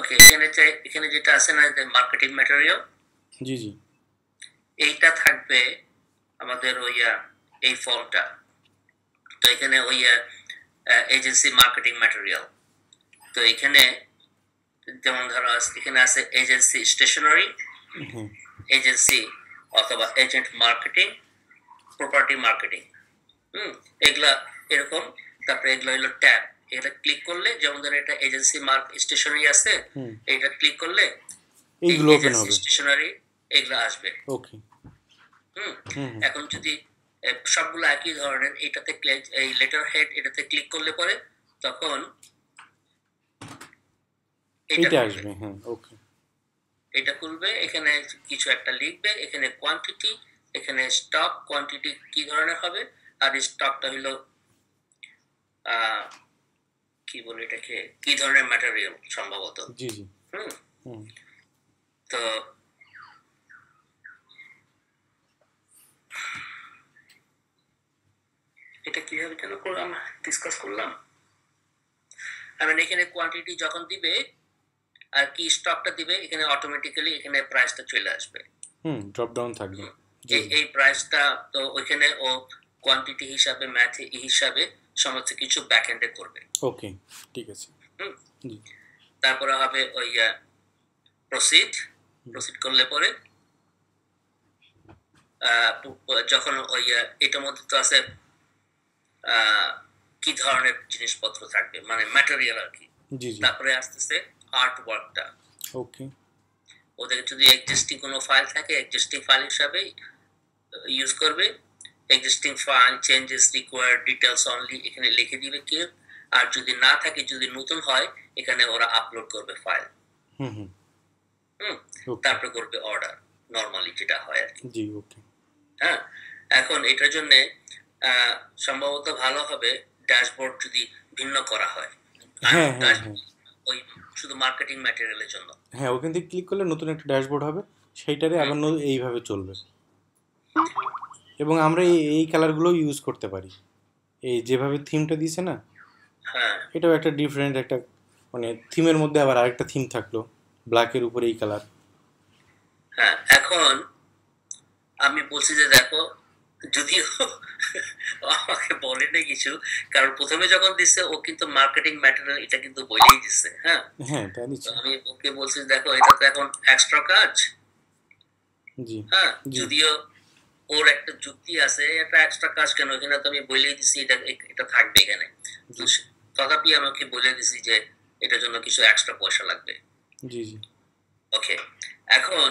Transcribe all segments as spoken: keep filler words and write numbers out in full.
ওকে, এখানে যে এখানে যেটা আছে না, যে মার্কেটিং ম্যাটেরিয়াল, জি জি এইটা থাকবে আমাদের ওই এই ফর্মটা। তো এখানে ওই এজেন্সি মার্কেটিং ম্যাটেরিয়াল, তো এখানে যেমন ধরো এখানে আছে এজেন্সি স্টেশনারি, হুম এজেন্সি অথবা এজেন্ট মার্কেটিং, প্রপার্টি মার্কেটিং, হুম এগুলা এরকম। তারপরে এগুলো হলো ট্যাব, এটা ক্লিক করলে যেমন ধরো এটা এজেন্সি মার্ক স্টেশনারি আছে, হুম এটা ক্লিক করলে এই এইগুলো ওপেন এজেন্সি হবে। স্টেশনারি এগুলো আসবে। ওকে হুম হুম হুম এখন যদি আহ, সবগুলো একই ধরনের, এটাতে ক্লিক- এই লেটার হেড এটাতে ক্লিক করলে পরে তখন এটা এইটা খুলবে। আসবে, হ্যাঁ ওকে। এটা খুলবে, এখানে কিছু একটা লিখবে, এখানে কোয়ান্টিটি, এখানে স্টক কোয়ান্টিটি কি ধরনের হবে, আর স্টকটা হলো আহ কি বলে এটাকে, কি ধরনের ম্যাটেরিয়াল সম্ভবত। জি জি হুম হুম তো এটা কিভাবে যেন করলাম, ডিসকাস করলাম। আমি এখানে কোয়ান্টিটি যখন দিবে আর কি স্টকটা দিবে, এখানে অটোমেটিক্যালি এখানে প্রাইসটা চলে আসবে। হুম ড্রপ ডাউন থাকবে। হুম, জি এই জি এই প্রাইসটা তো ওইখানে ও কোয়ান্টিটি হিসাবে, ম্যাথ হিসাবে সমস্ত কিছু ব্যাক এন্ডে করবে। ওকে ঠিক আছে। হুম জি তারপরে হবে ওই প্রসিড, হুম প্রসিড করলে পরে আহ, যখন ওই এটার মধ্যে তো আছে আহ, কি ধরনের জিনিসপত্র থাকবে, মানে ম্যাটেরিয়াল আর কি। জি জি তারপরে আসতেছে আর্ট ওয়ার্কটা, ওকে ওদের যদি এক্সিস্টিং কোনো ফাইল থাকে এক্সিস্টিং ফাইল হিসাবে ইউজ করবে। Existing file changes required details only এখানে লিখে দিবে কেউ, আর যদি না থাকে, যদি নতুন হয়, এখানে ওরা আপলোড করবে ফাইল। হুম হুম হুম ওকে তারপরে করবে অর্ডার, নর্মালি যেটা হয় আর কি। জি ওকে হ্যাঁ এখন এটার জন্য সম্ভবত ভালো হবে ড্যাশবোর্ড যদি ভিন্ন করা হয়। হ্যাঁ হ্যাঁ হ্যাঁ ওই শুধু মার্কেটিং ম্যাটেরিয়ালের জন্য। হ্যাঁ ওখান থেকে ক্লিক করলে নতুন একটা ড্যাশবোর্ড হবে, সেইটারে হুম আবার ন- এইভাবে চলবে। এবং আমরা এই এই কালারগুলো ইউজ করতে পারি, এই যেভাবে থিমটা দিয়েছে না, হ্যাঁ এটাও একটা ডিফারেন্ট একটা, মানে থিমের মধ্যে আবার আরেকটা থিম থাকলো, ব্ল্যাকের উপরে এই কালার। হ্যাঁ এখন আমি বলছি যে দেখো, যদিও ও আমাকে বলে না কিছু, কারণ প্রথমে যখন দিচ্ছে ও কিন্তু মার্কেটিং ম্যাটেরিয়াল এটা কিন্তু বলেই দিচ্ছে। হ্যাঁ হ্যাঁ তা তো দিচ্ছে। আমি ওকে বলছি দেখো এটা তো এখন এক্সট্রা কাজ। জি হ্যাঁ জি যদিও ওর একটা যুক্তি আছে, এটা এক্সট্রা কাজ কেন, এখানে তো আমি বলেই দিছি এটা এটা থাকবে এখানে। তো জি সে- তথাপি আমাকে বলে দিছি যে এটার জন্য কিছু এক্সট্রা পয়সা লাগবে। জি জি ওকে এখন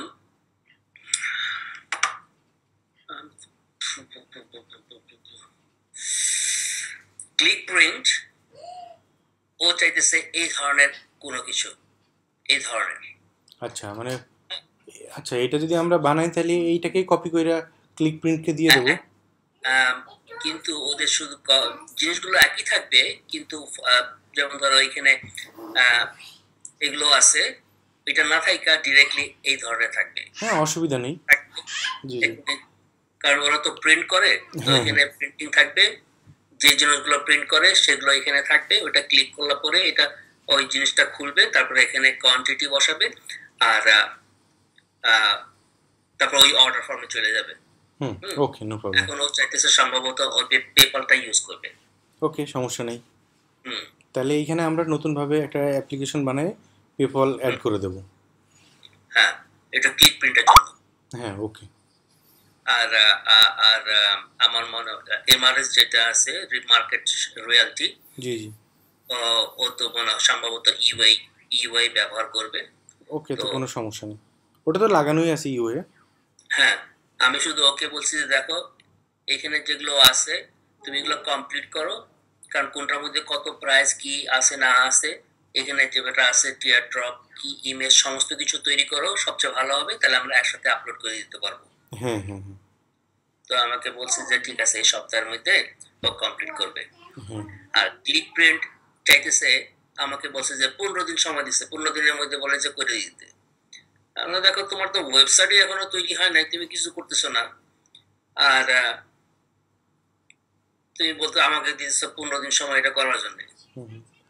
ক্লিক প্রিন্ট, ও চাইতেছে এই ধরনের কোনো কিছু, এই ধরনের। আচ্ছা মানে, আচ্ছা এটা যদি আমরা বানাই তাহলে এইটাকেই কপি করে ক্লিক প্রিন্টকে দিয়ে হ্যাঁ দেবো। আম, কিন্তু ওদের শুধু ক- জিনিসগুলো একই থাকবে, কিন্তু আহ, যেমন ধরো এখানে আহ, এগুলো আছে, এটা না থাকা ডিরেক্টলি এই ধরনের থাকবে। হ্যাঁ অসুবিধা নেই। থাকবে। জি জি এখানে- কারণ ওরা তো প্রিন্ট করে, তো হ্যাঁ হ্যাঁ এখানে প্রিন্টিং থাকবে, যে জিনিসগুলো প্রিন্ট করে সেগুলো এখানে থাকবে। ওটা ক্লিক করলে পরে এটা ওই জিনিসটা খুলবে, তারপরে এখানে কোয়ান্টিটি বসাবে, আর আহ, আহ, তারপর ওই অর্ডার ফর্মে চলে যাবে। হুম হুম ওকে নো প্রবলেম। এখন ও চাইতেছে সম্ভবত ওই পেপারটা ইউজ করবে। ওকে সমস্যা নেই। হুম তাহলে এইখানে আমরা নতুনভাবে একটা অ্যাপ্লিকেশন বানায় পেপল অ্যাড হুম করে দেবো। হ্যাঁ এটা ক্লিক প্রিন্টের জন্য। হ্যাঁ ওকে আর আহ, আহ, আর আহ, আমার মনে এমআরএস যেটা আছে, মার্কেট রয়্যালটি, জি জি ও তো মনে হয় সম্ভবত ইউআই ইউআই ব্যবহার করবে। ওকে তো তো কোনো সমস্যা নেই, ওটা তো লাগানোই আছে ইউএ। হ্যাঁ আমি শুধু ওকে বলছি যে দেখো এখানে যেগুলো আছে তুমি এগুলো কমপ্লিট করো, কারণ কোনটার মধ্যে কত প্রাইস কি আছে না আছে, এখানে যেটা আছে টিয়ার ড্রপ কি ইমেজ সমস্ত কিছু তৈরি করো, সবচেয়ে ভালো হবে, তাহলে আমরা একসাথে আপলোড করে দিতে পারবো। হ্যাঁ হ্যাঁ হ্যাঁ তো আমাকে বলছে যে ঠিক আছে এই সপ্তাহের মধ্যে ও কমপ্লিট করবে। হ্যাঁ আর ক্লিক প্রিন্ট চাইতেছে, আমাকে বলছে যে পনেরো দিন সময় দিচ্ছে, পনেরো দিনের মধ্যে বলে যে করে দিতে। আমরা দেখো তোমার তো ওয়েবসাইটই এখনো তৈরি হয় নাই, তুমি কিছু করতেছো না, আর আহ, তুমি বলতে আমাকে দিয়েছো পনেরো দিন সময় এটা করার জন্য। হুম হুম।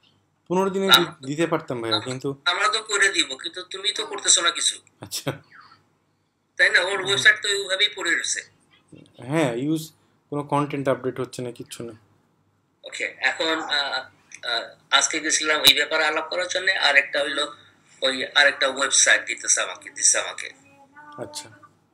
পনেরো দিনে দি- আম- দিতে পারতাম ভাইয়া, আম- কিন্তু আমরা তো করে দিব, কিন্তু তুমি তো করতেছো না কিছু, আচ্ছা। তাই না? ওর ওয়েবসাইট তো ওইভাবেই পড়ে রয়েছে। হ্যাঁ, ইউজ কোনো কন্টেন্ট আপডেট হচ্ছে না, কিচ্ছু না। ওকে, এখন আহ, আহ, আজকে গেছিলাম এই ব্যাপারে আলাপ করার জন্য, আর একটা হইলো ওই আরেকটা ওয়েবসাইট দিতেছে আমাকে দিচ্ছে আমাকে আচ্ছা,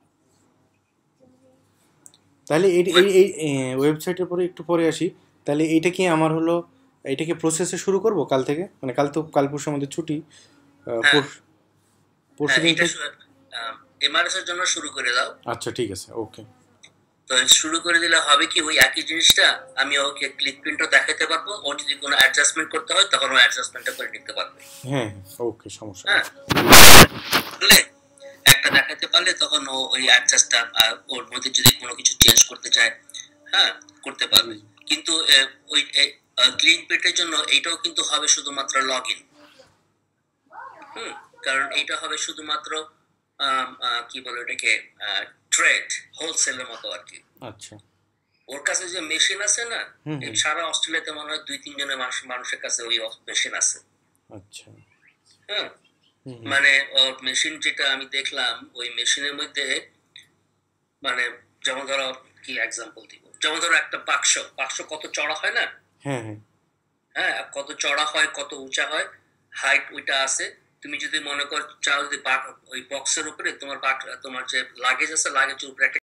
তাহলে এই এই ওয়েব- এই ওয়েবসাইটের পরে একটু পরে আসি। তাহলে এইটা কি আমার হলো, এইটা কি প্রসেসে শুরু করব কাল থেকে? মানে কাল তো, কাল পরশু আমাদের ছুটি, আহ, হ্যাঁ, পরশু পরশু হ্যাঁ, দিন এটা থেকে। এমআরএস এর জন্য শুরু করে দাও। আচ্ছা ঠিক আছে, ওকে। তো শুরু করে দিলে হবে কি, ওই একই জিনিসটা আমি ওকে ক্লিক প্রিন্টও দেখাতে পারবো, ও যদি কোনো অ্যাডজাস্টমেন্ট করতে হয় তখন ও অ্যাডজাস্টমেন্টটা করে নিতে পারবে। হ্যাঁ হ্যাঁ, ওকে, সমস্যা নেই। হ্যাঁ, বুঝলে? একটা দেখাতে পারলে তখন ও ওই অ্যাডজাস্টটা ওর মধ্যে যদি কোনো কিছু চেঞ্জ করতে চায়, হ্যাঁ, করতে পারবে। কিন্তু আহ, ওই ক্লিন প্রিন্টের জন্য এইটাও কিন্তু হবে শুধুমাত্র লগ ইন। হুম, কারণ এইটা হবে শুধুমাত্র আম, আহ, কি বলে এটাকে, ট্রেড হোলসেলের মতো আর কি। আচ্ছা। ওর কাছে যে মেশিন আছে না, হুম এই হুম। সারা অস্ট্রেলিয়াতে মনে হয় দুই তিনজনের মানুষ মানুষের কাছে ওই মেশিন আছে। আচ্ছা। হ্যাঁ, হুম হুম। মানে ওর মেশিন যেটা আমি দেখলাম, ওই মেশিনের মধ্যে মানে, যেমন ধরো, কি এক্সাম্পল দিব, যেমন ধরো একটা বাক্স বাক্স কত চড়া হয় না, হ্যাঁ হ্যাঁ। হ্যাঁ, কত চড়া হয় কত উঁচা হয়, হাইট ওইটা আছে। তুমি যদি মনে কর চাও, যদি ওই বক্সের উপরে তোমার বাক- তোমার যে লাগেজ আছে, লাগেজের উপরে একটা